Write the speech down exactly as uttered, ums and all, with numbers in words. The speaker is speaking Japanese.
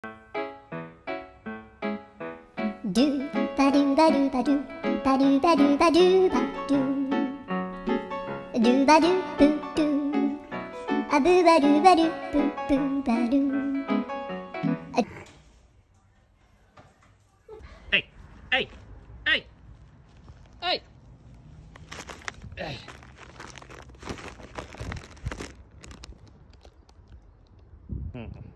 ドゥバドゥバドゥバドゥバドゥバドゥバドゥバドゥドゥバドゥブドゥあブバドゥバドゥブブバドゥはいはいはいはいうん